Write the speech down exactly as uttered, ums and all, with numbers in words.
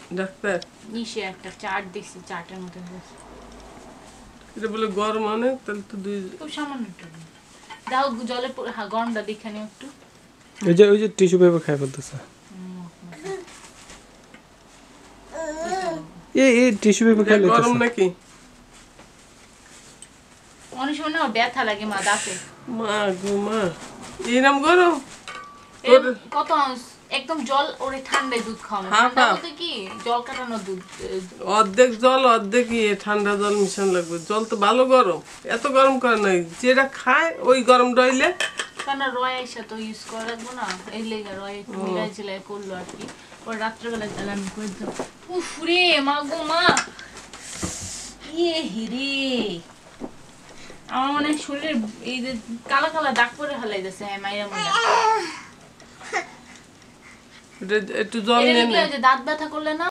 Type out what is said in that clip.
Doctor নিশে একটা চাট দিছি, চাটের মধ্যে এটা বলে গরম অনেক, তাহলে তো দুই খুব সামান্য একটু দাও জলে হ্যাঁ গরমটা দেখে নিও একটু। ওই যে ওই যে টিস্যু পেপার খাই বলতেছে এই এই টিস্যু পেপার খাই লইতেছে গরম নাকি? অনেক সময় না ব্যথা লাগে মা দাঁতে। মা গো মা এরম গরম কত একদম জল ওরে ঠান্ডায় দুধ খাওয়ানো, হ্যাঁ, ঠান্ডা হ্যাঁ। বলতে কি জল কাটানো দুধ। অর্ধেক জল অর্ধেক ইয়ে ঠান্ডা জল মিশানো লাগবে। জল তো ভালো গরম, এত গরম করে নাই, যেটা খায় ওই গরম রইলে কেন রয় এসে তো ইউজ করা লাগবো না, এই লেগে রয় একটু মিলাই চিলাই করলো আর কি। পরে রাত্রেবেলা তাহলে আমি করে দিতাম। উফ রে মা গো মা, ইয়ে হিরে আমার মনে হয় শরীরের এই যে কালা কালা দাগ পরে ফেলাই দিচ্ছে। হ্যাঁ মাইরা মনে একটু জল নিয়ে দাঁত ব্যথা করলে না